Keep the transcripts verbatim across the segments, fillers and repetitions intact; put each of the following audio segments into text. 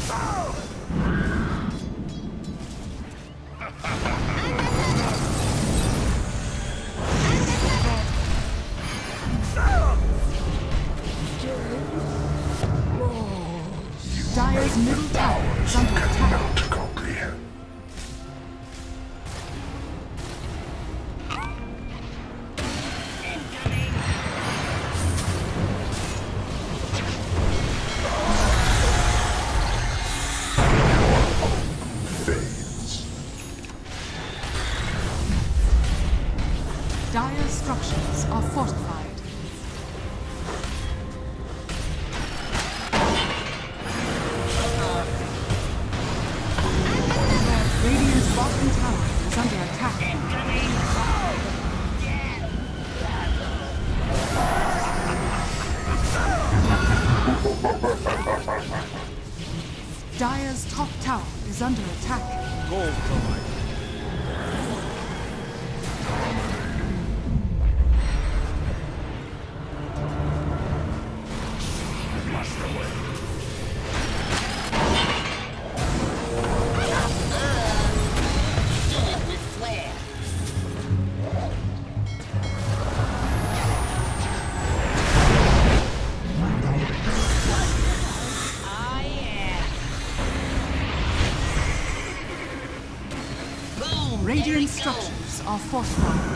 Dire's middle tower is under attack. Cannot comprehend. Fades. Dire's structures are fortified. Radiant's bottom tower is under attack. Dire's top tower is under attack. Gold coin. Radiant structures are fortified.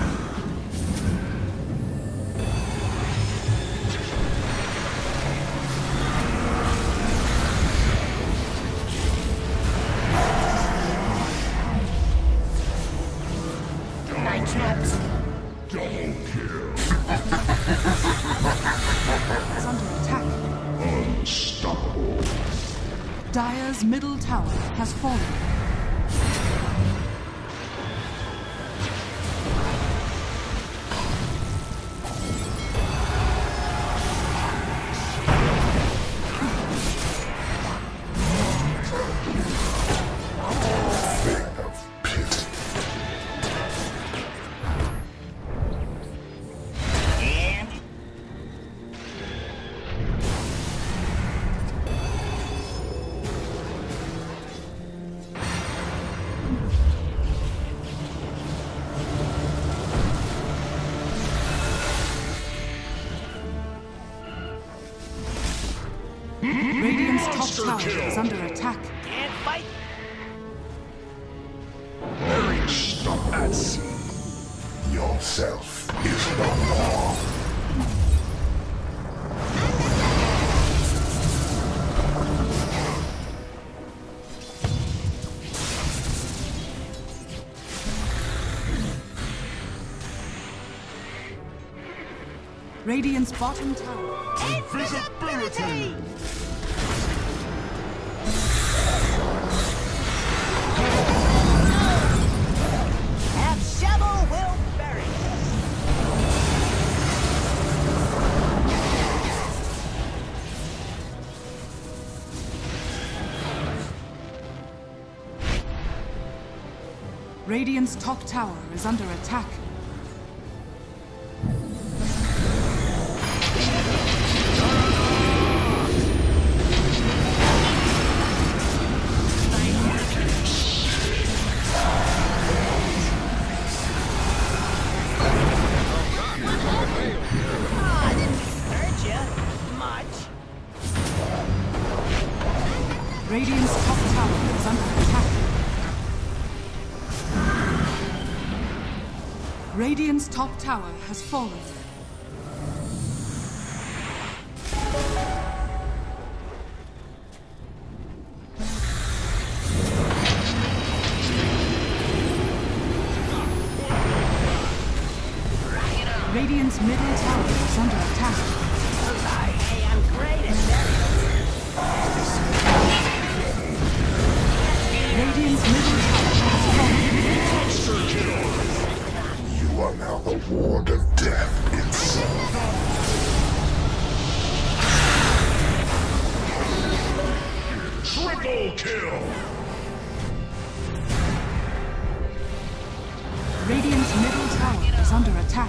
My traps. Double kill. Is under attack. Unstoppable. Dire's middle tower has fallen. Radiant's top tower is under attack. Can't fight. Very stop at sea. Yourself is no more. Radiant's bottom tower. Invisibility! Half shovel will bury it. Radiant's top tower is under attack. Radiant's top tower is under attack. Radiant's top tower has fallen. Radiant's middle tower is under attack. Hey, I'm great at that. Radiant's middle tower has fallen. You are now the ward of death itself. Triple kill! Radiant's middle tower is under attack.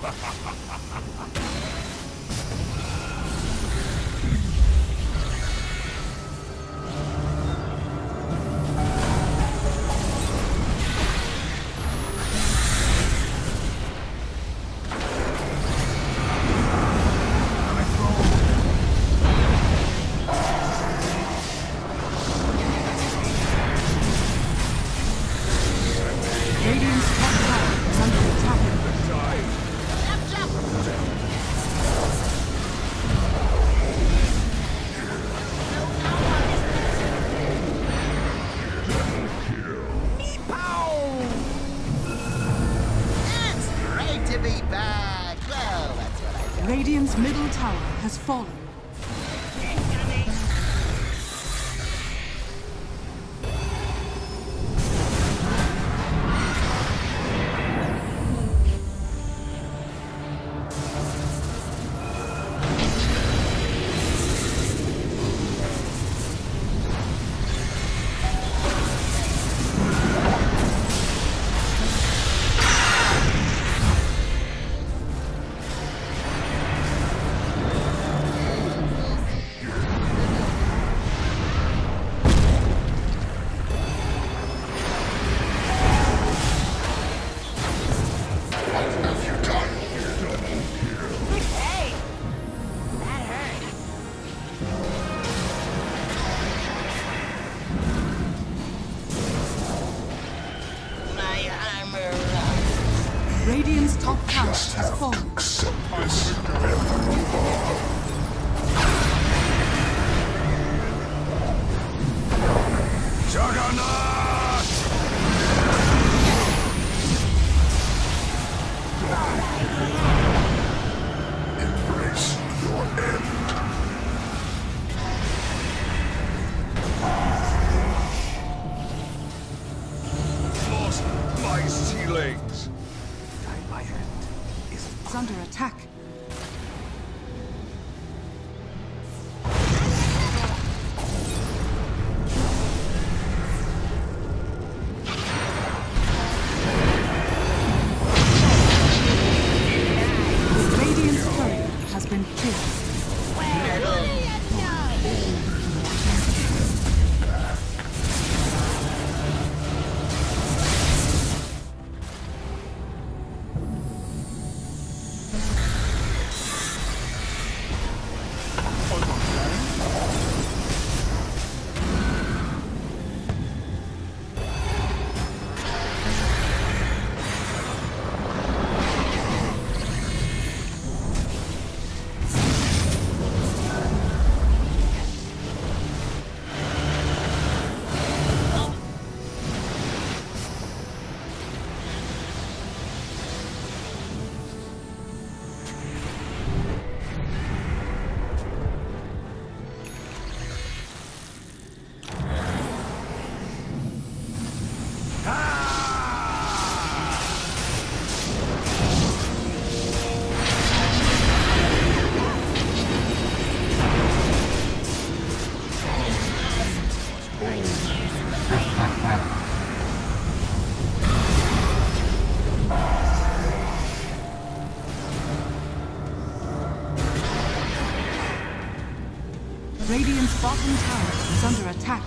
Radiant's middle tower has fallen. Radiant's top tower has fallen. Accept this and move on. Juggernaut! Embrace your end. Lost my ceilings. My hand is It's under attack. Radiant's courier has been killed. Radiant's bottom tower is under attack.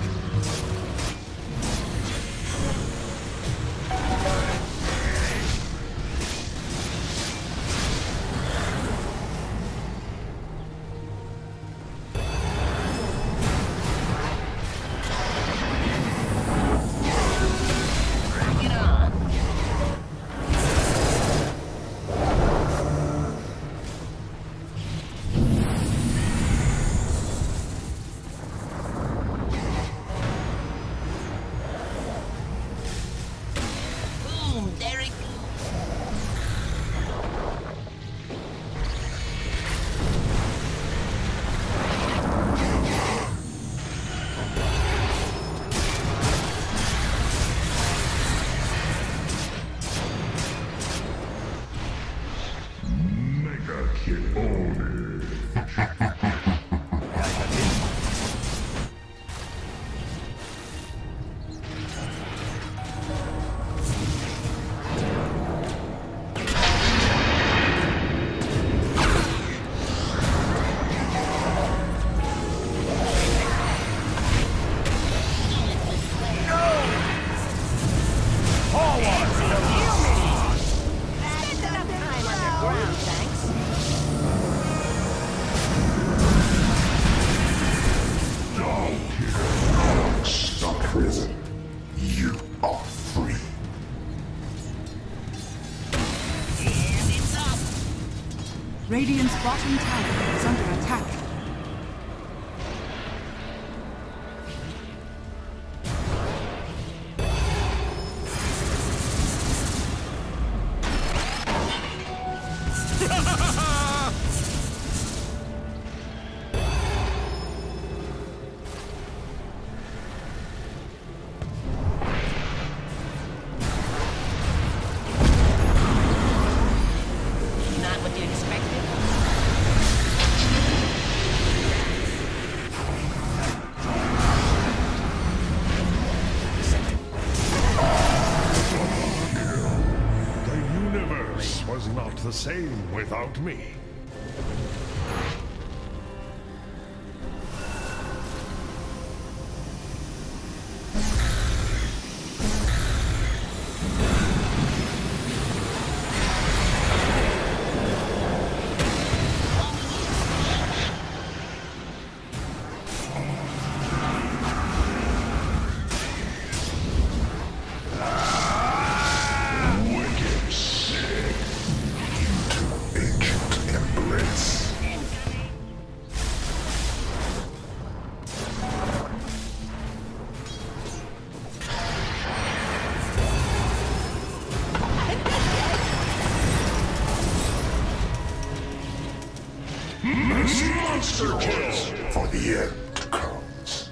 Radiant's bottom tower is under attack. The same without me. Monster kill for the end comes.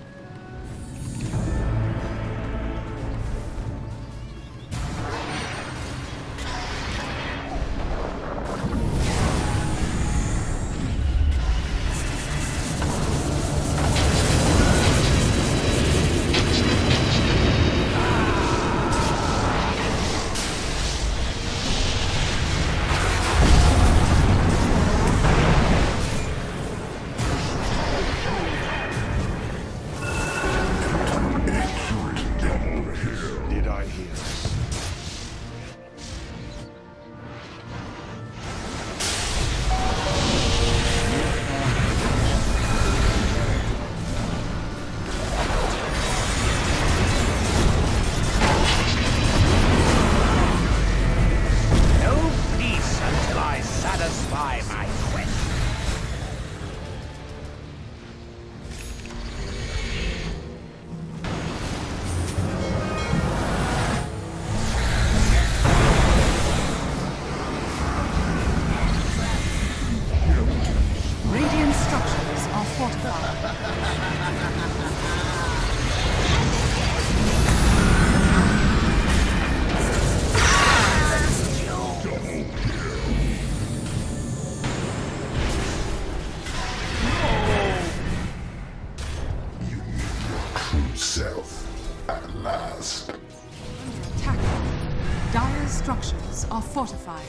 Structures are fortified.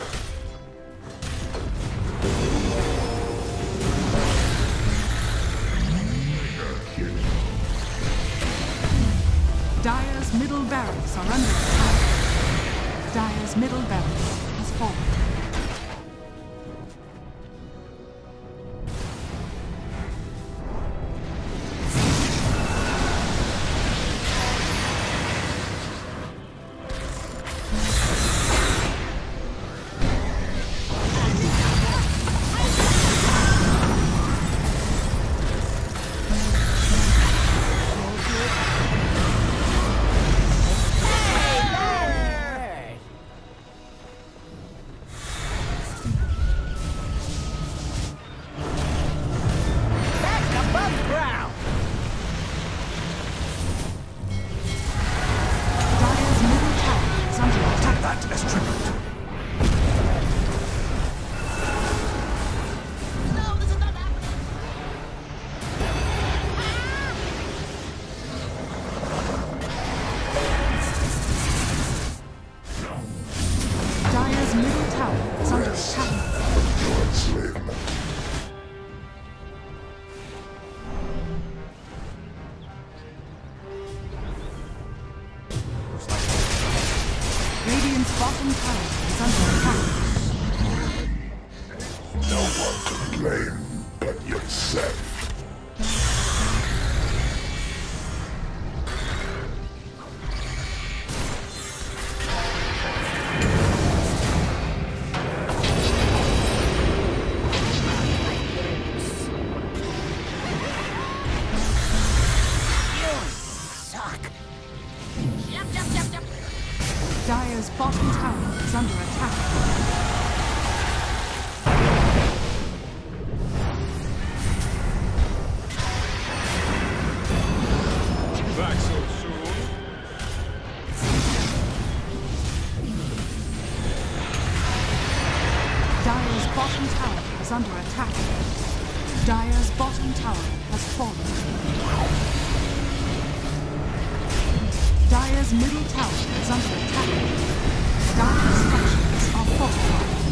Dire's middle barracks are under attack. Dire's middle barracks has fallen. Radiant's bottom tower is under attack. No one to blame but yourself. Dire's bottom tower is under attack. Dire's bottom tower has fallen. Dire's middle tower is under attack. Dire's structures are fortified.